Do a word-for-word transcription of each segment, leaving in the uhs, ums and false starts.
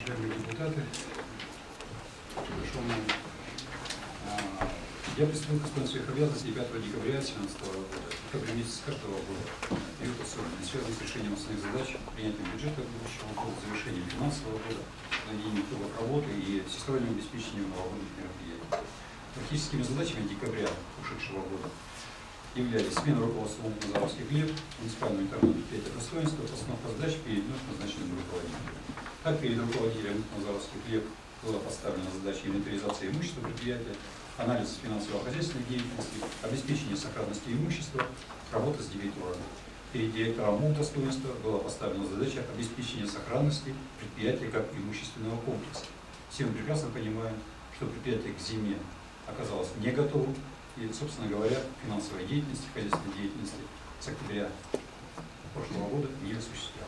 Уважаемые депутаты, приглашенные, я приступил к исполнению своих обязанностей пятого декабря две тысячи семнадцатого года. Декабрь месяц каждого года период особенный, связанный с решением основных задач, принятием бюджета будущего года, завершением финансового года, наведением итогов работы и всесторонним обеспечением новогодних мероприятий. Практическими задачами декабря ушедшего года являлись смена руководства Назаровских хлеб, муниципального интернет-предприятия достоинства, постановка задач перед назначенным руководителем. Так, перед руководителем Назаровских хлеб была поставлена задача инвентаризации имущества предприятия, анализ финансово-хозяйственной деятельности, обеспечение сохранности имущества, работа с дебиторами. Перед директором МУП достоинства была поставлена задача обеспечения сохранности предприятия как имущественного комплекса. Все мы прекрасно понимаем, что предприятие к зиме оказалось не готовым, и, собственно говоря, финансовой деятельности, хозяйственной деятельности с октября прошлого года не осуществляла.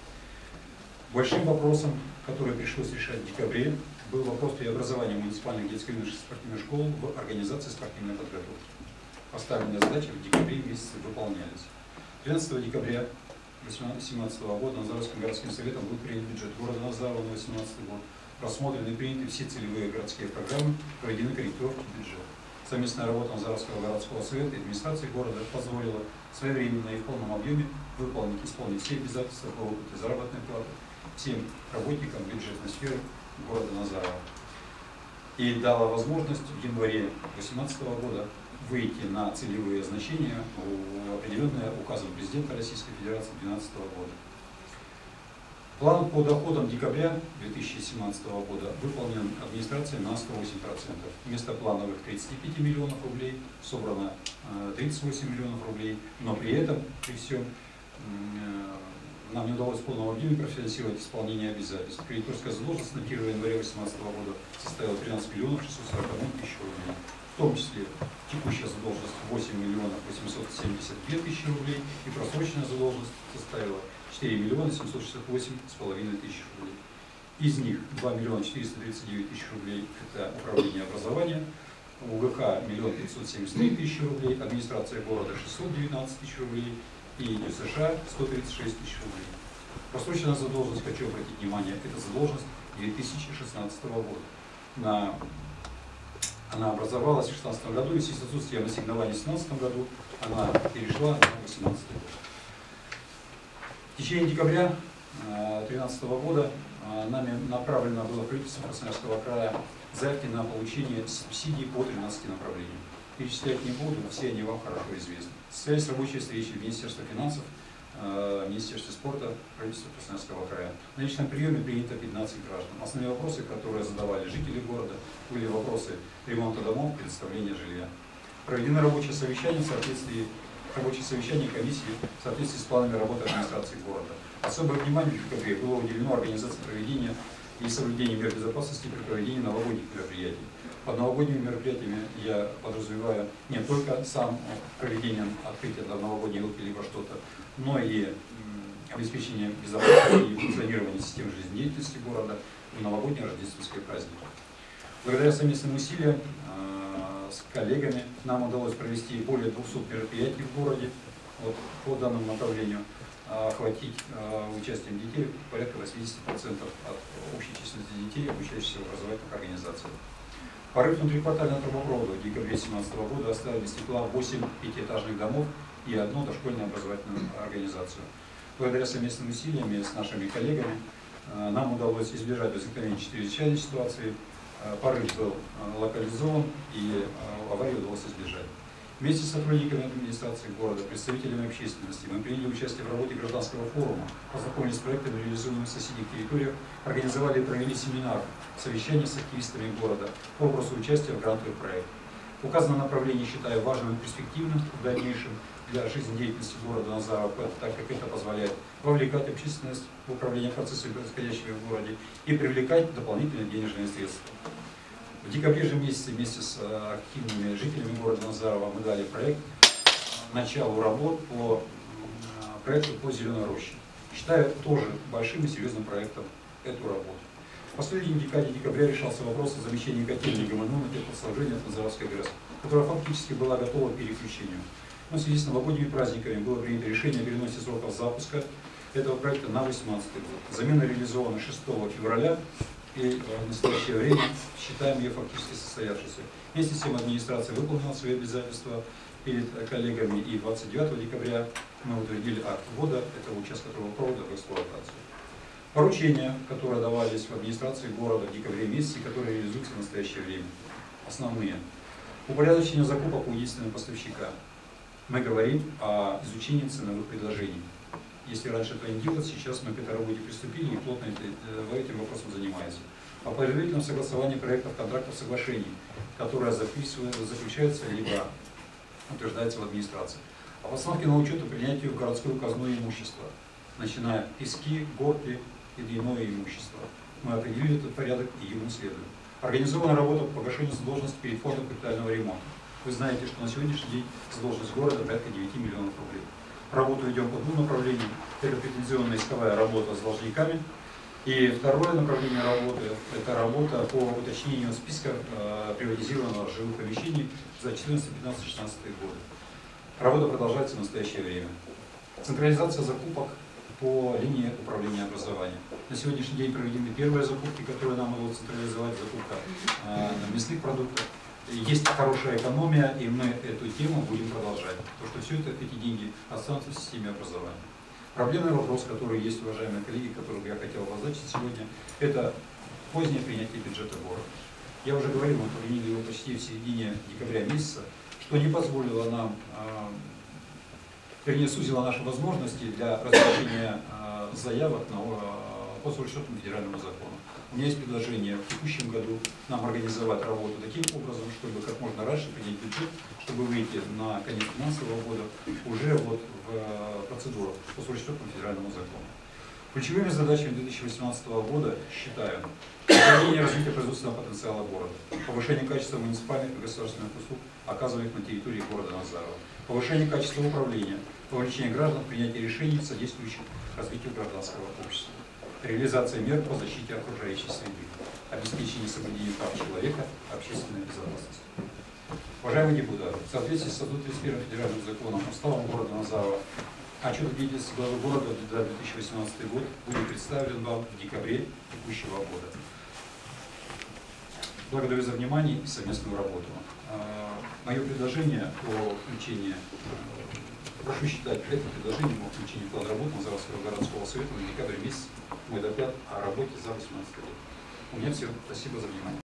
Большим вопросом, который пришлось решать в декабре, был вопрос преобразования муниципальных детско-юношеских спортивных школ в организации спортивной подготовки. Поставленные задачи в декабре месяце выполнялись. тринадцатого декабря две тысячи семнадцатого года Назаровским городским советом был принят бюджет города Назарова на две тысячи восемнадцатый год. Рассмотрены и приняты все целевые городские программы, проведены корректировки бюджета. Совместная работа Назаровского городского совета и администрации города позволила своевременно и в полном объеме выполнить, исполнить все обязательства по выплате заработной платы всем работникам бюджетной сферы города Назарова. И дала возможность в январе две тысячи восемнадцатого года выйти на целевые значения, определенные указом президента Российской Федерации две тысячи двенадцатого года. План по доходам декабря две тысячи семнадцатого года выполнен администрацией на сто восемь процентов. Вместо плановых тридцати пяти миллионов рублей собрано тридцать восемь миллионов рублей, но при этом, при всем, нам не удалось в полном объеме профинансировать исполнение обязательств. Кредиторская задолженность на первое января две тысячи восемнадцатого года составила тринадцать миллионов шестьсот сорок одну тысячу рублей. В том числе текущая задолженность восемь миллионов восемьсот семьдесят две тысячи рублей и просроченная задолженность составила четыре миллиона семьсот шестьдесят восемь с половиной тысяч рублей. Из них два миллиона четыреста тридцать девять тысяч рублей это управление образования, УГК миллион пятьсот семьдесят три тысячи рублей, администрация города шестьсот девятнадцать тысяч рублей и ДЮСШ сто тридцать шесть тысяч рублей. Просроченная задолженность, хочу обратить внимание, это задолженность две тысячи шестнадцатого года. На, она образовалась в две тысячи шестнадцатом году, и с отсутствием ассигнований в две тысячи семнадцатом году она перешла на две тысячи восемнадцатый год. В течение декабря две тысячи тринадцатого года нами направлено было правительство Красноярского края заявки на получение субсидий по тринадцати направлениям. Перечислять не буду, но все они вам хорошо известны. Состоялись рабочие встречи в Министерстве финансов, Министерстве спорта, правительства Красноярского края. На личном приеме принято пятнадцать граждан. Основные вопросы, которые задавали жители города, были вопросы ремонта домов, предоставления жилья. Проведены рабочие совещания в соответствии рабочее совещание комиссии в соответствии с планами работы администрации города. Особое внимание в декабре было уделено организации проведения и соблюдению мер безопасности при проведении новогодних мероприятий. Под новогодними мероприятиями я подразумеваю не только сам проведением открытия новогодней елки либо что-то, но и обеспечение безопасности и функционирования системы жизнедеятельности города в новогодние рождественские праздники. Благодаря совместным усилиям с коллегами нам удалось провести более двухсот мероприятий в городе вот, по данному направлению, охватить участием детей порядка восьмидесяти процентов от общей численности детей, обучающихся в образовательных организациях. Порыв внутриквартального трубопровода в декабре две тысячи семнадцатого года оставил без тепла восемь пятиэтажных домов и одну дошкольную образовательную организацию. Благодаря совместным усилиям с нашими коллегами нам удалось избежать возникновения чрезвычайной ситуации. Порыв был локализован и аварию удалось избежать. Вместе с сотрудниками администрации города, представителями общественности мы приняли участие в работе гражданского форума, познакомились с проектами, реализуемыми в соседних территориях, организовали и провели семинар, совещание с активистами города по вопросу участия в грантовых проектах. Указанное направление считаю важным и перспективным в дальнейшем для жизнедеятельности города Назарова, так как это позволяет вовлекать общественность в управление процессами, происходящими в городе, и привлекать дополнительные денежные средства. В декабре же месяце вместе с активными жителями города Назарова мы дали проект началу работ по проекту по зеленой роще. Считаю тоже большим и серьезным проектом эту работу. В последней декаде декабря решался вопрос о замещении котельной ГМНУ на теплоснабжение от Назаровской ГРЭС, которая фактически была готова к переключению. Но в связи с новогодними праздниками было принято решение о переносе сроков запуска этого проекта на две тысячи восемнадцатый год. Замена реализована шестого февраля, и в настоящее время считаем ее фактически состоявшейся. Вместе с тем администрация выполнила свои обязательства перед коллегами, и двадцать девятого декабря мы утвердили акт ввода этого участка трубопровода в эксплуатацию. Поручения, которые давались в администрации города в декабре месяце, которые реализуются в настоящее время. Основные. Упорядочение закупок у единственного поставщика. Мы говорим о изучении ценовых предложений. Если раньше это не делалось, сейчас мы к этой работе приступили и плотно этим вопросом занимаемся. О предварительном согласовании проектов, контрактов, соглашений, которые заключаются либо утверждаются в администрации. О постановке на учет и принятию в городскую казну имущества, начиная пески, горки и иное имущество. Мы определили этот порядок и ему следуем. Организована работа по погашению задолженности перед фондом капитального ремонта. Вы знаете, что на сегодняшний день задолженность города порядка девяти миллионов рублей. Работу ведем по двум направлениям. Это претензионная исковая работа с должниками. И второе направление работы – это работа по уточнению списка э, приватизированных жилых помещений за четырнадцатый, пятнадцатый, шестнадцатый годы. Работа продолжается в настоящее время. Централизация закупок по линии управления образования. На сегодняшний день проведены первые закупки, которые нам удалось централизовать, закупка э, мясных продуктов. Есть хорошая экономия, и мы эту тему будем продолжать, потому что все это, эти деньги останутся в системе образования. Проблемный вопрос, который есть, уважаемые коллеги, который я хотел обозначить сегодня, это позднее принятие бюджета города. Я уже говорил, мы приняли его почти в середине декабря месяца, что не позволило нам, вернее, сузило наши возможности для разрешения заявок на, по расчетному федеральному закону. У меня есть предложение в текущем году нам организовать работу таким образом, чтобы как можно раньше принять бюджет, чтобы выйти на конец финансового года уже вот в процедуру по расчетному федеральному закону. Ключевыми задачами две тысячи восемнадцатого года считаю сохранение развития производственного потенциала города, повышение качества муниципальных и государственных услуг, оказываемых на территории города Назарово, повышение качества управления, вовлечение граждан в принятие решений, содействующих развитию гражданского общества, реализация мер по защите окружающей среды, обеспечение соблюдения прав человека, общественной безопасности. Уважаемые депутаты, в соответствии с сто тридцать первым федеральным законом уставом города Назарово, отчет о деятельности главы города за две тысячи восемнадцатый год будет представлен вам в декабре текущего года. Благодарю за внимание и совместную работу. Мое предложение о включении, прошу считать это предложение о включении в план работы Назаровского городского совета на декабрь месяц мой доклад о работе за две тысячи восемнадцатый год. У меня все. Спасибо за внимание.